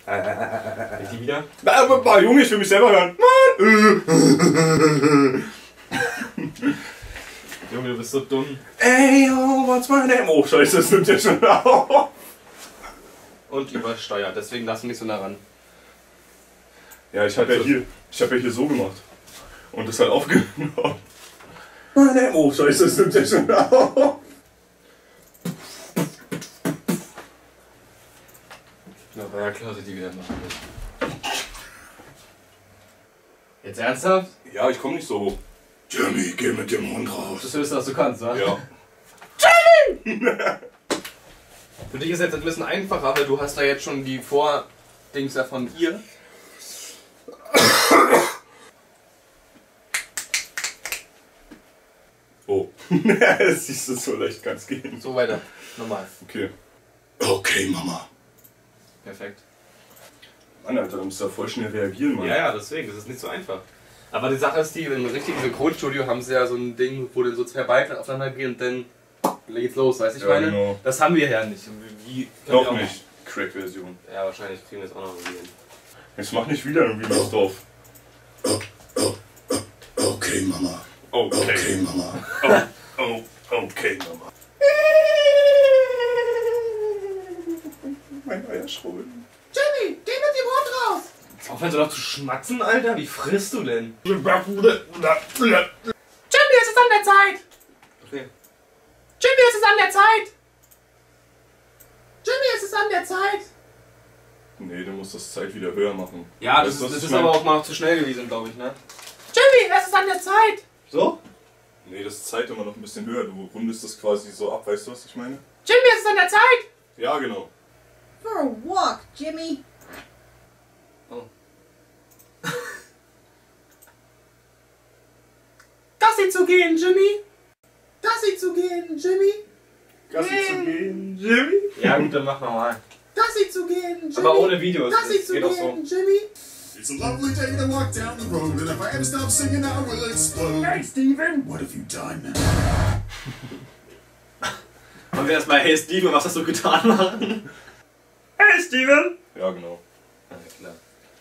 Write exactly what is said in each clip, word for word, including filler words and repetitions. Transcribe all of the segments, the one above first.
Die wieder? Aber, Junge, ich will mich selber hören. Mann! Junge, du bist so dumm. Ey, yo, what's my name? Oh, scheiße, das nimmt ja schon auf. Und übersteuert, deswegen lass mich nicht so nah ran. Ja, ich habe ja hier, ich habe ja hier so gemacht. Und das halt aufgenommen. My name. Oh, scheiße, das nimmt ja schon auf. Na, war ja klar, dass ich die wieder machen will. Jetzt ernsthaft? Ja, ich komme nicht so hoch. Jimmy, geh mit dem Hund raus. Das höchste, was du kannst, wa? Ja. Jimmy! Für dich ist jetzt ein bisschen einfacher, weil du hast da jetzt schon die Vordings da von ihr. Oh. Das siehst du, so leicht kann's gehen. So weiter. Normal. Okay. Okay, Mama. Perfekt. Mann, Alter, da musst du ja voll schnell reagieren, Mann. Ja, ja, deswegen. Das ist nicht so einfach. Aber die Sache ist die, im richtigen Synchronstudio haben sie ja so ein Ding, wo dann so zwei Balken aufeinander gehen und dann geht's los, weißt du, ich Ja, meine? genau. Das haben wir ja nicht. Wie, Noch wir auch nicht. Crack-Version. Ja, wahrscheinlich kriegen wir es auch noch irgendwie hin. Jetzt mach nicht wieder irgendwie was drauf. Oh, oh, oh, okay, Mama. Okay. Okay, Mama. Oh, oh, okay, Mama. Mein Eierschrubben. Jimmy, geh mit dem Hund raus! Jetzt aufhören doch zu schmatzen, Alter. Wie frisst du denn? Jimmy, es ist an der Zeit! Okay. Jimmy, es ist an der Zeit! Jimmy, es ist an der Zeit! Nee, du musst das Zeit wieder höher machen. Ja, das, Weißt du, was ist, das ich ist mein? aber auch mal zu schnell gewesen, glaube ich, ne? Jimmy, es ist an der Zeit! So? Nee, das Zeit immer noch ein bisschen höher. Du rundest das quasi so ab, weißt du, was ich meine? Jimmy, es ist an der Zeit! Ja, genau. For a walk, Jimmy. Oh. Gassi zu gehen, Jimmy! Gassi zu gehen, Jimmy! Gassi zu gehen, Jimmy? Ja gut, dann mach nochmal. Gassi zu gehen, Jimmy! Aber ohne Videos, Gassi das zu geht auch gehen, so. Jimmy! It's a lovely day to walk down the road, and if I ever stop singing, I will explode. Hey, Steven! What have you done? Wollen wir erstmal Hey Steven, was hast du getan machen? Hey Steven! Ja, genau. Ja, klar.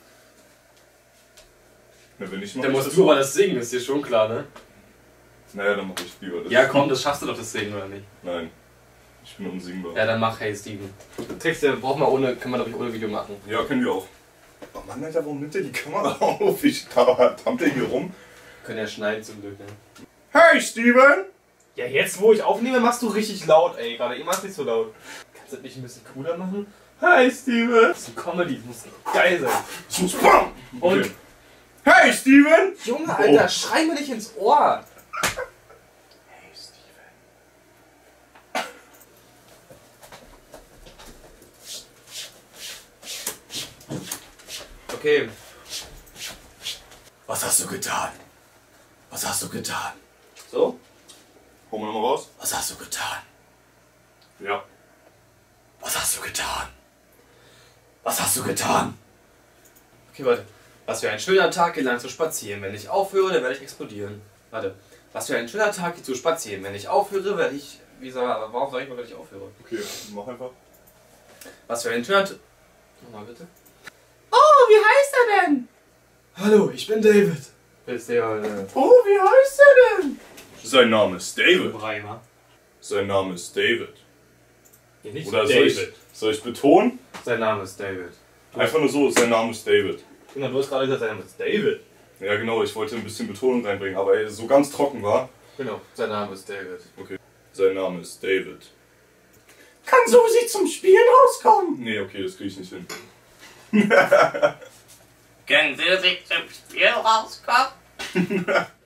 Na, wenn ich mach Dann ich musst das du so. aber das singen, ist dir schon klar, ne? Naja, dann mach ich lieber das. Ja komm, das schaffst du doch das Singen, oder nicht? Nein. Ich bin unsingbar. Ja, dann mach Hey Steven. Texte brauchen wir ohne, können wir glaube ich ohne Video machen. Ja, können wir auch. Oh Mann, Alter, warum nimmt der die Kamera auf? Ich tampel hier rum. Können ja schneiden zum Glück, ne? Hey, Steven! Ja, jetzt wo ich aufnehme, machst du richtig laut, ey. Gerade eben machst du nicht so laut. Kannst du das nicht ein bisschen cooler machen? Hi Steven! Das ist ein Comedy, das muss geil sein. Das muss bam! Und Okay. Hey, Steven! Junge, Alter, Oh. schrei mir nicht ins Ohr! Hey, Steven. Okay. Was hast du getan? Was hast du getan? So? Holen wir nochmal raus? Was hast du getan? Ja. Was hast du getan? Was hast du getan? Okay, warte. Was für ein schöner Tag, gelang zu spazieren. Wenn ich aufhöre, dann werde ich explodieren. Warte. Was für ein schöner Tag, zu spazieren. Wenn ich aufhöre, werde ich... Wie sag, warum sag ich mal, wenn ich aufhöre? Okay, mach einfach. Was für ein schöner Tag... Nochmal bitte. Oh, wie heißt er denn? Hallo, ich bin David. Ist der... Äh, Oh, wie heißt er denn? Sein Name ist David. Reimer. Sein Name ist David. Ja, nicht Oder soll ich, soll ich betonen? Sein Name ist David. Einfach nur so, sein Name ist David. Genau, du hast gerade gesagt, sein Name ist David. Ja genau, ich wollte ein bisschen Betonung reinbringen, aber ey, so ganz trocken war. Genau, sein Name ist David. Okay. Sein Name ist David. Kann Susi zum Spielen rauskommen? Nee, okay, das krieg ich nicht hin. Können Sie sich zum Spiel rauskommen?